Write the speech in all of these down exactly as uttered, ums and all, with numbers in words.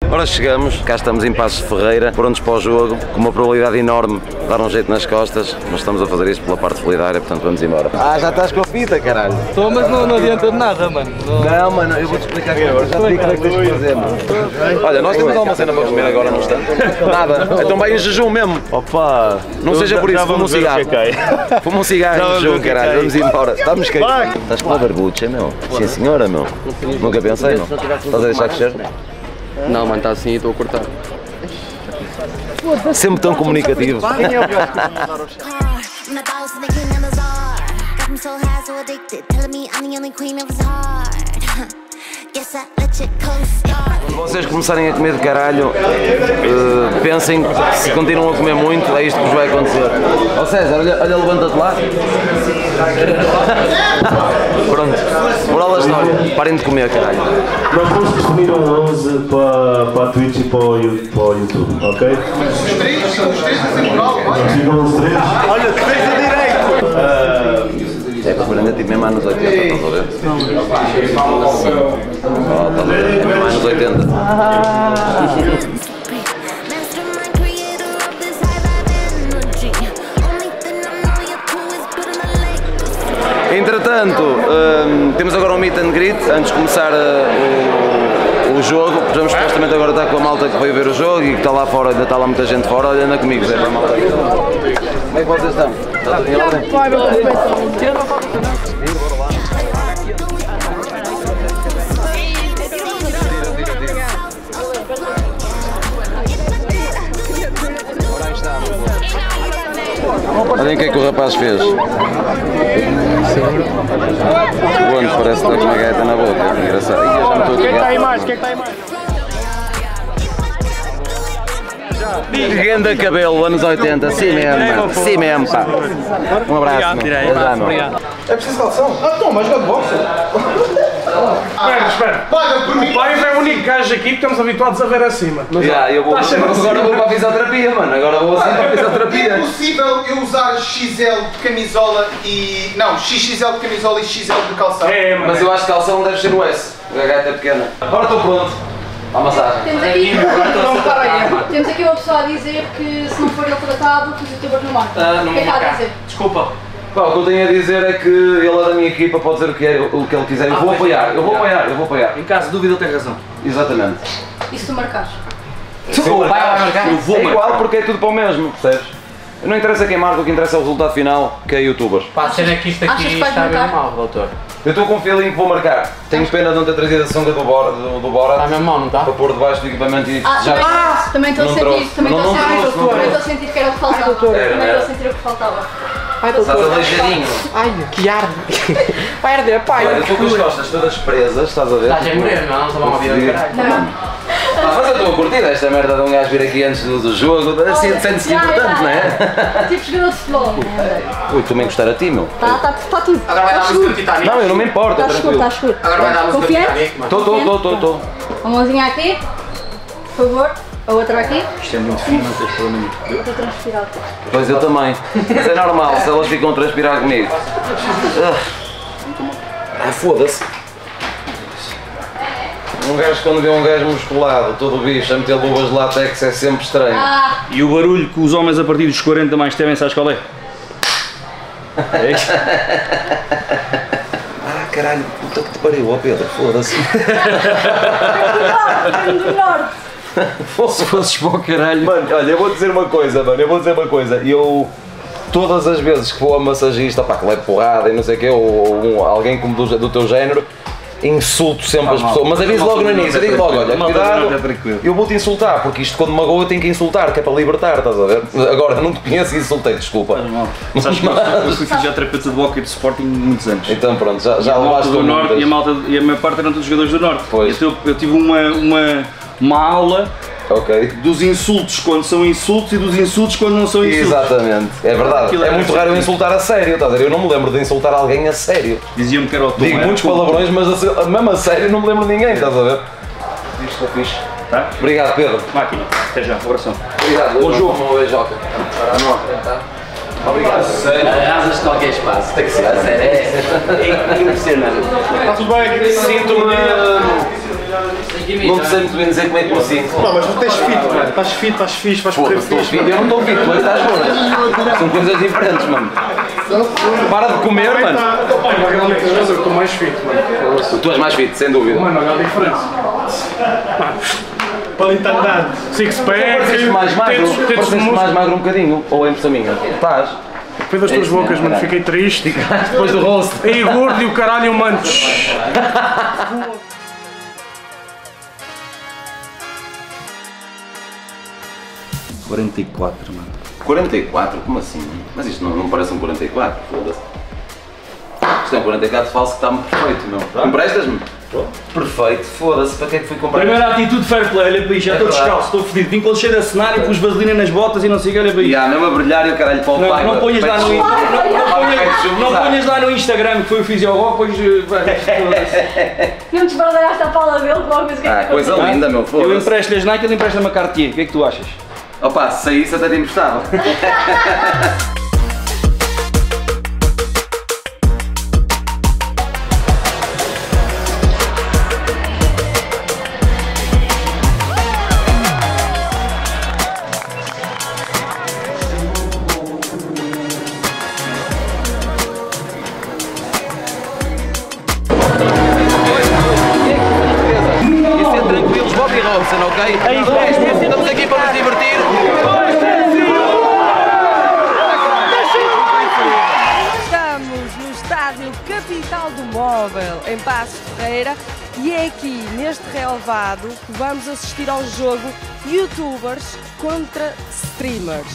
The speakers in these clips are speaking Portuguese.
Ora chegamos, cá estamos em Passos de Ferreira, prontos para o jogo, com uma probabilidade enorme de dar um jeito nas costas, mas estamos a fazer isto pela parte solidária, portanto vamos embora. Ah, já estás com a fita, caralho. Estou, mas não, não adianta de nada, mano. Não, não mano, eu vou-te explicar agora, já te digo como é que tens de fazer, mano. Olha, nós temos alguma cena para comer agora num instante. Nada, então vai em jejum mesmo. Opa! Não seja por isso, fuma um cigarro. Fuma um cigarro em jejum, caralho, vamos embora. Estamos quem? Estás com uma barbucha, meu? Sim senhora, meu. Nunca pensei, não. Estás a deixar crescer? não mano, está assim e estou a cortar. Sempre tão comunicativo. Quando vocês começarem a comer de caralho, uh, pensem que se continuam a comer muito, é isto que vos vai acontecer. Ó César, olha, olha levanta-te lá. Pronto, moral da história, parem de comer, caralho. Nós vamos definir um onze para, para a Twitch e para o, para o YouTube, ok? Os três, os três da temporal, olha. Ficam os três. Olha, defesa direito! Uh, é para aprender tipo mesmo anos oitenta, estás a ver? Oh, estás a ver? Mesmo anos oitenta. Entretanto, um, temos agora um meet and greet antes de começar uh, o, o jogo. Vamos supostamente agora estar com a malta que veio ver o jogo e que está lá fora, ainda está lá muita gente fora. Olha, anda comigo, Zé, para a malta. Como é que vocês estão? Está tudo em ordem? Olhem o que é que o rapaz fez. O Gomes parece que está com uma gaita na boca, que engraçado. E já me estou a Quem está aí mais? Quem está aí mais? Ganda cabelo, anos oitenta, sim mesmo, sim mesmo, pá. Um abraço, Obrigado. É preciso calção? Ah, então, mas joga de boxe. Espera, espera. Paga por mim. O Paiva é o único gajo aqui que estamos habituados a ver acima. Yeah, eu vou, Tá sempre assim. agora vou para a fisioterapia, mano. Agora vou assim para a É fisioterapia. possível eu usar X L de camisola e... Não, X X L de camisola e X L de calção? É, mano. Mas eu acho que calção deve ser o S. A gaita é pequena. Agora estou pronto. À massagem. Temos aqui, temos aqui uma pessoa a dizer que se não for ele tratado, que os youtubers não marcam. Ah, não o que é que vou está a marcar. dizer? Desculpa. Pá, o que eu tenho a dizer é que ele é da minha equipa, pode dizer o que, é, o que ele quiser. Eu vou apoiar, eu vou apoiar, eu vou apoiar. Em caso de dúvida, ele tem razão. Exatamente. E se tu marcares? Tu vai marcar? Eu vou É igual marcar. porque é tudo para o mesmo, percebes? Não interessa quem marca, o que interessa é o resultado final, que é youtubers. Pá, a cena é que isto Achas aqui que vais está bem marcar? mal, doutor. Eu estou com um feeling que vou marcar. Tenho pena de não ter trazido a sunga do Borat, do, do Borat Está mesmo mal, não está? para pôr debaixo do equipamento e Ah, já... também estou a não sentir, trouxe. também Não, estou a não sentir, trouxe, não também estou a trouxe. sentir que era o que faltava. Era, Também estou era. a sentir o que faltava. Ai, Estás doutor. aleijadinho. Ai, que arde. Vai arder, pai. Olha, eu estou com as costas todas presas, estás a ver? Estás a morrer, não? Não estava a ouvir o caralho. Não. Ah, mas eu estou a curtir esta merda de um gajo vir aqui antes do, do jogo, assim sente-se Já, importante, já, não é? já. Tipo jogador de futebol. Ui, tu me gostar a ti, meu. Está tá, tá tudo. Agora vai dar Está música do seguro. Titanic. Não, eu não me importo, é Está seguro, tranquilo. está seguro. Agora vai dar música do Confiante? Titanic, mano. Estou, estou, estou, estou, estou. Uma mãozinha aqui, por favor. A outra aqui. Isto é muito fino, não tens problema nenhum. Estou transpirado. Pois eu também. Isso é normal, se elas ficam a transpirar comigo. Ah, foda-se. Um gajo quando vê um gajo musculado, todo bicho, a meter luvas de látex é sempre estranho. Ah, E o barulho que os homens a partir dos quarenta mais temem, sabes qual é? É isto? Ah, caralho, puta que te pariu, ó Pedro, foda-se. aqui do norte. Se fosses para o caralho. Mano, olha, eu vou dizer uma coisa, mano, eu vou dizer uma coisa. Eu, todas as vezes que vou a massagista, pá, que leve porrada e não sei o quê, ou, ou um, alguém como do, do teu género, insulto sempre as pessoas. Mas aviso logo no início, eu digo logo, olha, cuidado, eu vou-te insultar, porque isto quando me magoa eu tenho que insultar, que é para libertar, estás a ver? Agora, não te conheço e insultei, desculpa. Sabes que eu eu fui fisioterapeuta de Boca e de Sporting muitos anos. Então pronto, já, já a malta levaste do Norte muitas. e a malta e a maior parte eram todos jogadores do Norte. Pois. Então eu, eu tive uma, uma, uma aula Ok. dos insultos quando são insultos e dos insultos quando não são insultos. Exatamente, é verdade. Aquilo É era muito raro eu insultar a sério, estás a ver? Eu não me lembro de insultar alguém a sério. Diziam-me que era o Tom. Digo era muitos o Tom. palavrões, mas a- mesmo a sério não me lembro de ninguém, estás a ver? Isto é fixe. Tá? Obrigado, Pedro. Máquina. Até já. Abração. Obrigado. Bom jogo. Uma beijoca. Obrigado. Arrasas qualquer espaço. Tem que ser a sério. É, é impressionante. Está tudo bem? Sinto-me Não sei muito bem dizer como é que consigo. Não, mas tu tens fit, mano. Estás fit, estás fixe, vais Pô, correr estou fixe. fit, eu não estou fit, tu é que estás gordas. São coisas diferentes, mano. Para de comer, mano. Pai, mas realmente tens razão, eu estou mais fit, mano. Tu és mais fit, sem dúvida. Mano, olha a diferença. Mano, palentalidade, six-pack, Pareceste mais magro, pareceste mais magro um bocadinho, ou é impressão minha? Estás? Depois das tuas bocas, mano, fiquei triste. Depois do rosto. Aí gordo e o caralho, mano. quarenta e quatro, mano. quarenta e quatro? Como assim? Mas isto não, não parece um quarenta e quatro, foda-se. Isto é um quarenta e quatro falso que está-me perfeito, meu. Emprestas-me? Perfeito, foda-se, para que é que fui comprar? Primeira atitude fair play, olha para isto, já estou descalço, estou fedido. Vim com cheio de cenário, pus vaselina nas botas e não sei o que, olha para isto. E há mesmo a brilhar e o caralho para o Não, pai. não ponhas lá no não, não, ponhas, não ponhas lá no Instagram que foi o Fisiogó, depois. Não te esbardalhaste a pala dele com alguma coisa que Ah, coisa linda, meu, Eu foda-se. empresto-lhe as Nike, ele empresta-me a Cartier, o que é que tu achas? Opa, se saísse até te emprestava. Bobby Robson, ok? Estamos aqui para nos divertir. Estamos no estádio Capital do Móvel, em Passos Ferreira, e é aqui, neste relevado, que vamos assistir ao jogo YouTubers contra Streamers.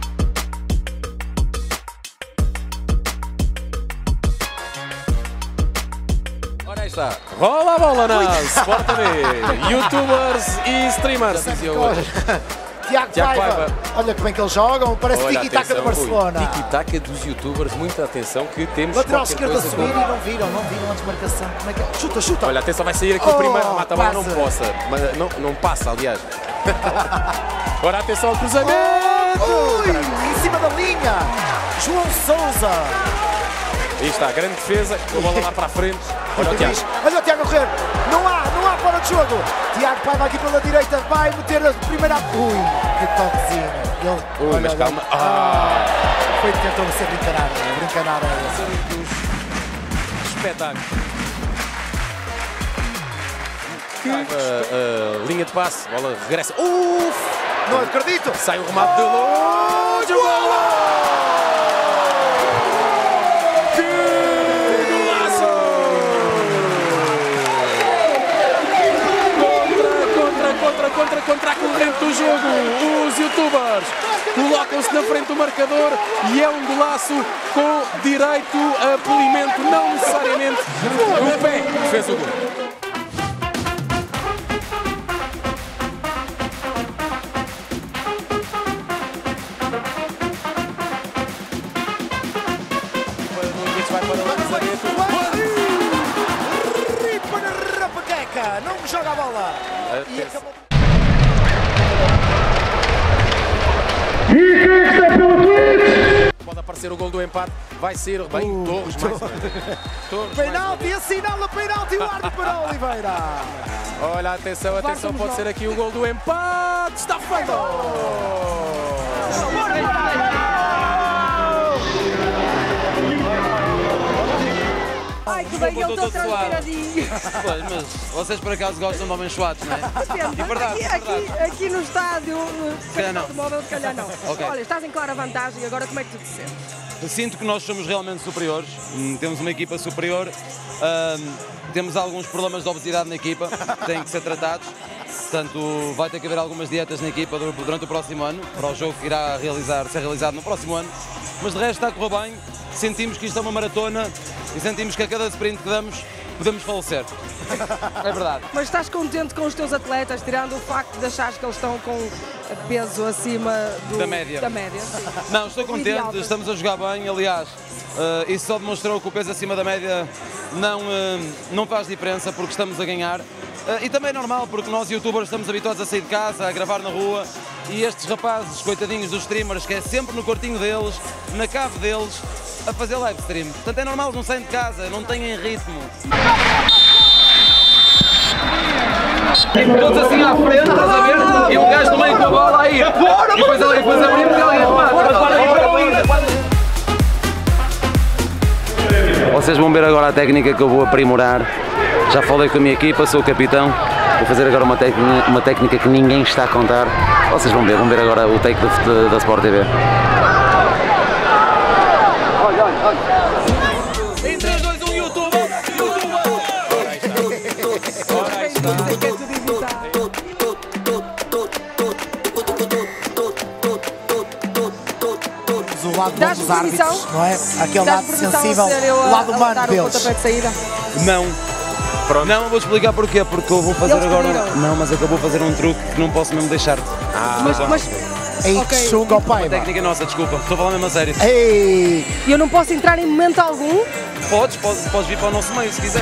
Ora aí está, rola a bola na Sport T V, YouTubers e Streamers. Tiago Tiago Paiva, Paiva. olha como é que eles jogam, parece tiki-taka de Barcelona. Tiki-taka dos YouTubers, muita atenção que temos. Lateral qualquer esquerda a coisa subir com- e não viram, não viram a desmarcação. Como é que é? Chuta, chuta! Olha, atenção, vai sair aqui Oh, o primeiro mata-bola, não quase. possa, mas não, não passa, aliás. Ora, atenção ao cruzamento! Ui, em cima da linha, João Sousa. Aí está, grande defesa, com a bola lá para a frente. Olha o Tiago. Olha o Tiago a correr, não há, não há fora de jogo. Tiago Paiva aqui pela direita, vai meter a primeira. Ui, que toquezinho. Ele, Ui, olha, mas olha. calma. Ah. Foi que tentou ser brincadeira, brincadeira. Espetáculo. A, a linha de passe, bola regressa. Uf! Não acredito! Sai o remate de longe, o golo! Que golaço! Contra, contra, contra, contra, contra a corrente do jogo. Os YouTubers colocam-se na frente do marcador e é um golaço com direito a polimento, não necessariamente o pé que fez o gol. Vai para o lançamento. Ripa na rapaqueca, não me joga a bola. E acabou. Pode aparecer o gol do empate, vai ser bem Uh, Torres mais uma vez. Torres mais uma Penalti, assinala penalti o árbitro para Oliveira. Olha, atenção, atenção, pode ser aqui o gol do empate. Está feito! Ai, que bem, ele está transpiradinho. Pois, mas vocês por acaso gostam de homens suados, não é? Depende. É verdade, aqui, é verdade. aqui, aqui no estádio, calhar não. de móvel, se calhar não. Ok. Olha, estás em clara vantagem, agora como é que tu te sentes? Sinto que nós somos realmente superiores, hum, temos uma equipa superior, hum, temos alguns problemas de obesidade na equipa que têm que ser tratados, portanto vai ter que haver algumas dietas na equipa durante o próximo ano, para o jogo que irá realizar, ser realizado no próximo ano, mas de resto está a correr bem, sentimos que isto é uma maratona e sentimos que a cada sprint que damos podemos falecer. É verdade. Mas estás contente com os teus atletas, tirando o facto de achares que eles estão com peso acima do, Da média. Da média, sim. Não, estou Ideal. contente, estamos a jogar bem, aliás, uh, isso só demonstrou que o peso acima da média não, uh, não faz diferença porque estamos a ganhar. Uh, e também é normal porque nós youtubers estamos habituados a sair de casa, a gravar na rua e estes rapazes, coitadinhos dos streamers, que é sempre no quartinho deles, na cave deles, a fazer live stream. Portanto é normal que não saiam de casa, não têm ritmo. tipo, todos assim à frente, estás a ver? E um gajo no meio com a bola aí. E depois, e depois abrimos e alguém remata. Vocês vão ver agora a técnica que eu vou aprimorar. Já falei com a minha equipa, sou o capitão. Vou fazer agora uma técnica, uma técnica que ninguém está a contar. Vocês vão ver, vão ver agora o take da, da Sport T V. Olha, olha, olha. Em três, dois, um, YouTube! O lado bom dos árbitros, não é? Aquele lado sensível, o lado humano deles. Não. Pronto. Não, eu vou-te explicar porquê, porque eu vou fazer Eles agora... pediram. Não, mas é que eu vou fazer um truque que não posso mesmo deixar-te. Ah, mas, mas Ei, ok. que chunga ao pai, Uma técnica nossa, desculpa, estou a falar mesmo a sério. Ei! eu não posso entrar em momento algum. Podes, podes, podes vir para o nosso meio se quiseres.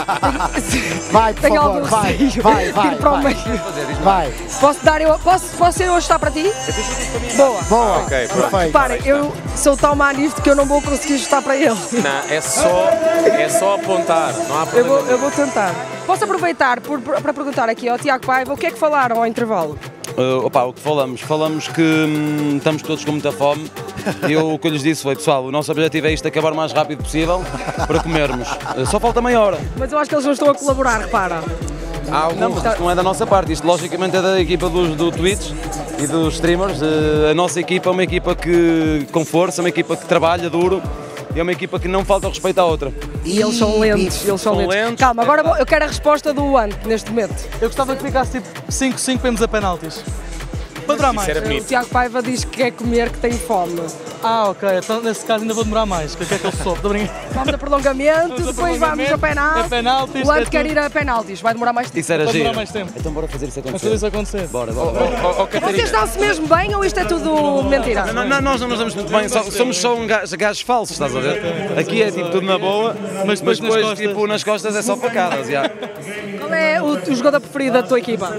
Vai, por Tenho favor, algum vai, receio vai, vai, de ir para o vai, meio. vai. Posso dar eu, posso, posso ser eu a estar para ti? Boa. Boa, Ok, perfeito. Reparem, eu sou tão má nisto que eu não vou conseguir estar para ele. Não, é só, é só apontar, não há Eu problema. vou, eu vou tentar. Posso aproveitar por, para perguntar aqui ao Tiago Paiva o que é que falaram ao intervalo? Uh, opa, o que falamos? Falamos que hum, estamos todos com muita fome. E eu, o que eu lhes disse foi, pessoal, o nosso objetivo é isto, acabar o mais rápido possível para comermos. Uh, só falta meia hora. Mas eu acho que eles não estão a colaborar, repara. Há algum... Não, isto não é da nossa parte, isto logicamente é da equipa dos, do Twitch e dos streamers. Uh, a nossa equipa é uma equipa que, com força, uma equipa que trabalha duro. E é uma equipa que não falta respeito à outra. E eles são lentos, eles são, São lentos. lentos. Calma, agora vou- eu quero a resposta do Ant neste momento. Eu gostava que ficasse tipo cinco cinco para irmos a penaltis. Para durar mais. Isso era O bonito. Tiago Paiva diz que quer comer, que tem fome. Ah, ok. Então nesse caso ainda vou demorar mais. Que é que ele soube? Estou brincando. Vamos a prolongamento, Vamos a depois vamos a prolongamento, penaltis. a penaltis, O Ant é quer tudo. ir a penaltis, vai demorar mais tempo. Isso era Vai giro. demorar mais tempo. Então bora fazer isso Mas acontecer. tudo isso acontecer. Bora, bora, bora. Oh, oh, Catarina. Vocês dão-se mesmo bem ou isto é tudo mentira? Não, não, nós não nos damos muito bem, só- somos só um gajo, gajos falsos, estás a ver? Aqui é tipo tudo na boa, mas depois, nas costas. tipo, nas costas é só facadas. Já. Qual é o, o jogador preferido da tua equipa?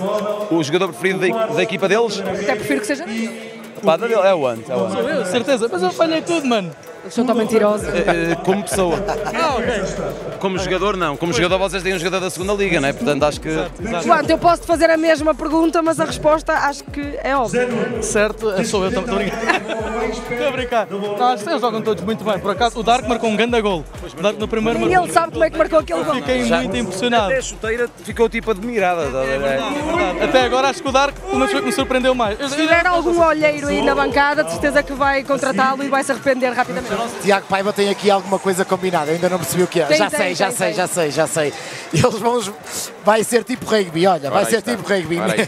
O jogador preferido da, da equipa deles? Até prefiro que seja. Pá, da dele é o Ant, é o Ant. Sou eu, certeza. Mas eu falhei tudo, mano. Eles são tão mentirosos. Eh, Como pessoa. Ah, ok. Como jogador, não. Como jogador, vocês têm um jogador da segunda liga, não é? Portanto, acho que. O Ant, eu posso te fazer a mesma pergunta, mas a resposta acho que é óbvia. Certo, eu sou eu, estou a brincar. Estou a brincar. Não, acho que eles jogam todos muito bem. Por acaso, o Dark marcou um grande gol. O Dark no primeiro Nem marcou. ele sabe como é que marcou aquele gol. Fiquei muito impressionado. Até a chuteira ficou tipo admirada. Estás a ver? É verdade. Até agora acho que o Dark uma pessoa que me surpreendeu mais. Eu- Se tiver algum olheiro aí na bancada, de certeza que vai contratá-lo e vai se arrepender rapidamente. Tiago Paiva tem aqui alguma coisa combinada, ainda não percebi o que é. Tem, já tem, sei, já tem, sei, tem. já sei, já sei. Eles vão. Vai ser tipo rugby, olha, vai Ora, ser aí está. tipo rugby. Ora, aí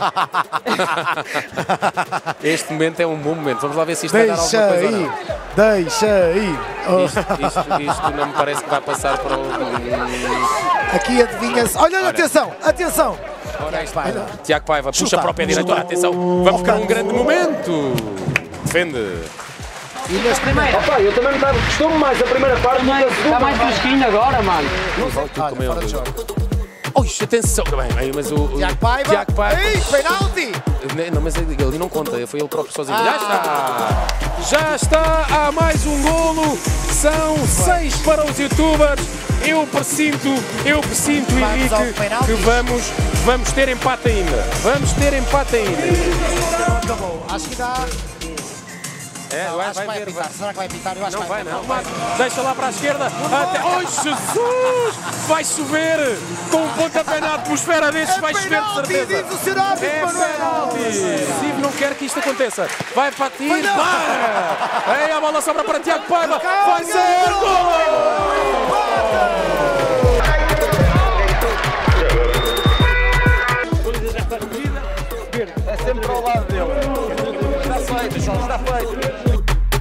Este momento é um bom momento. Vamos lá ver se isto vai dar Deixa alguma coisa ou aí, não. deixa aí. Oh, Isto, isto, isto não me parece que vai passar para o. aqui adivinha-se. Olha, olha, atenção, atenção. Ora, aí está. Paiva. Tiago Paiva puxa Chuta. para o pé direito. Ora, atenção, vamos para um grande momento. Defende. E neste primeiro. Opa, eu também estava, gostou-me mais a primeira parte do que a segunda. Está mais fresquinho agora, mano. Olha, fora de jogo. Ui, atenção. Bem, bem, mas o, o Tiago Paiva. Tiago Paiva. Ei, penalti. Não, mas ele ele não conta, foi ele próprio sozinho. Já está! Já está! Há mais um golo! São seis para os youtubers. Eu presinto, eu presinto, Vamos ao Henrique, penalti. que vamos, vamos ter empate ainda. Vamos ter empate ainda. Não acabou. Acho que dá. É, Não, vai, acho que vai ver, apitar. Será que vai apitar? Eu acho Não que vai, vai. não. Mas deixa lá para a esquerda. Até... Ai, Jesus! Vai chover! Com um pontapé na atmosfera destes, vai chover de certeza. Diz o senhor árbitro, É Manuel. penalti! Steve não quer que isto aconteça. Vai para ti. Foi não. Vai! Ei, a bola sobra para Tiago Paiva. Vai ser gol! É sempre ao lado dele. Está feito, está feito.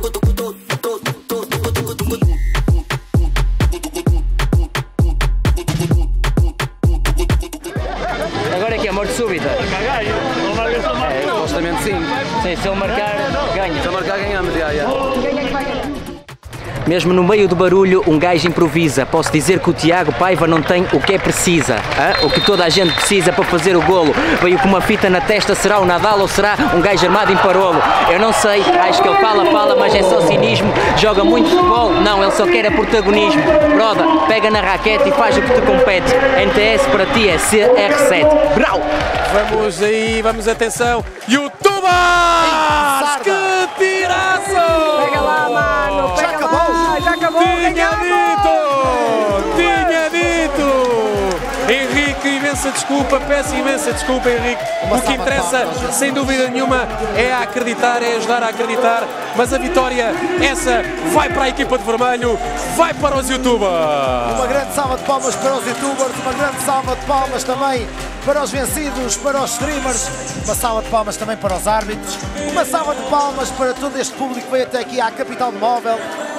Agora é que é morte súbita. É, supostamente sim. Sim, se ele marcar, ganha. Se eu marcar, ganhamos. Já, já. Quem é que vai ganhar? Mesmo no meio do barulho, um gajo improvisa. Posso dizer que o Tiago Paiva não tem o que é precisa. Hã? O que toda a gente precisa para fazer o golo. Veio com uma fita na testa, será o Nadal ou será um gajo armado em parolo? Eu não sei, acho que ele fala, fala, mas é só cinismo. Joga muito futebol? Não, ele só quer é protagonismo. Broda, pega na raquete e faz o que te compete. N T S para ti é C R sete. Brau! Vamos aí, vamos atenção. YouTubers! Que tiraço! Pega lá, mano, pega Já acabou? lá, já acabou, Tinha ganhamos! dito! Tinha dito! Henrique, imensa desculpa, peço imensa desculpa, Henrique. O que interessa, sem dúvida nenhuma, é acreditar, é ajudar a acreditar. Mas a vitória, essa, vai para a equipa de vermelho, vai para os YouTubers! Uma grande salva de palmas para os youtubers, uma grande salva de palmas também para os vencidos, para os streamers, uma salva de palmas também para os árbitros, uma salva de palmas para todo este público que veio até aqui à capital do móvel.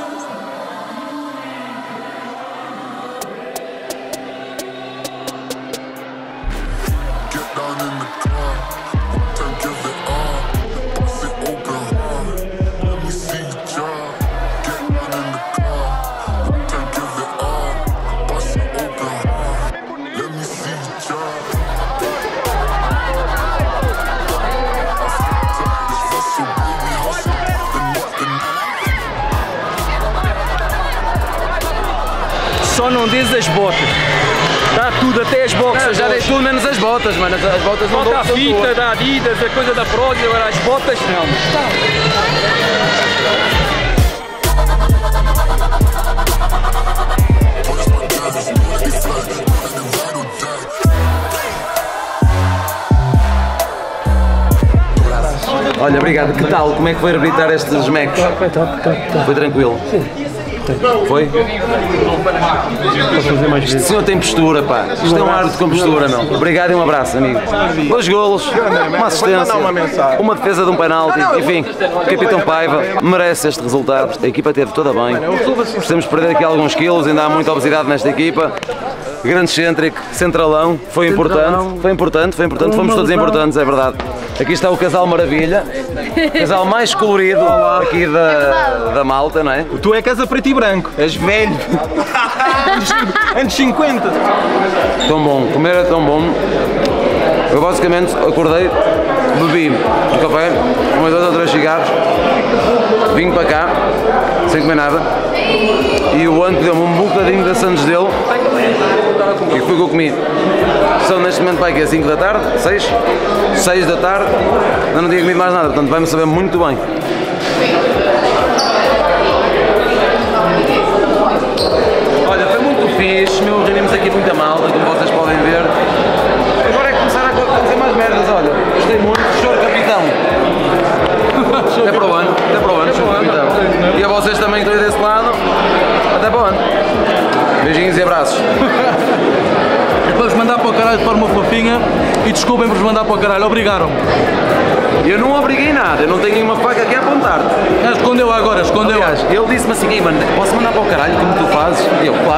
Só não diz as botas. Dá tudo, até as boxas. Eu já dei tudo menos as botas, mano. As botas não dou. Falta a fita da Adidas, a coisa da Prozio, agora as botas não. Olha, obrigado. Que tal? Como é que foi arbitrar estes mecos? Foi top, top, top. Foi tranquilo? Sim. Foi? Posso fazer mais vezes. Este senhor tem postura, pá. Isto é um árbitro com postura, meu. Obrigado e um abraço, amigo. Dois golos, uma assistência, uma defesa de um penalti, enfim, o Capitão Paiva merece este resultado. A equipa teve toda bem. Precisamos perder aqui alguns quilos, ainda há muita obesidade nesta equipa. Grande excêntrico, centralão, foi importante, foi importante, foi importante, fomos todos importantes, é verdade. Aqui está o casal maravilha, o casal mais colorido aqui da, da Malta, não é? Tu é casa preto e branco, és velho. Anos cinquenta. Tão bom, comer é tão bom. Eu basicamente acordei, bebi um café, umas dois ou três cigarros, vim para cá, sem comer nada, e o Ante deu-me um bocadinho da Santos dele, e foi o que eu comi. São neste momento vai que é cinco da tarde, seis, seis da tarde, ainda não tinha comido mais nada, portanto vai-me saber muito bem. Olha, foi muito fixe, meu, reunimos aqui muita malta, como vocês podem ver. Agora é começar a acontecer mais merdas, olha, gostei muito, choro capitão. Até para o ano, até para o ano, choro capitão. E a vocês também que estão aí desse lado, até para o ano. Beijinhos e abraços. Para vos mandar para o caralho de forma fofinha e desculpem por vos mandar para o caralho, obrigaram-me. Eu não obriguei nada, eu não tenho nenhuma faca aqui a apontar-te. Escondeu agora, escondeu. Aliás, ele disse-me assim, ei mano, posso mandar para o caralho como tu fazes? Eu, claro.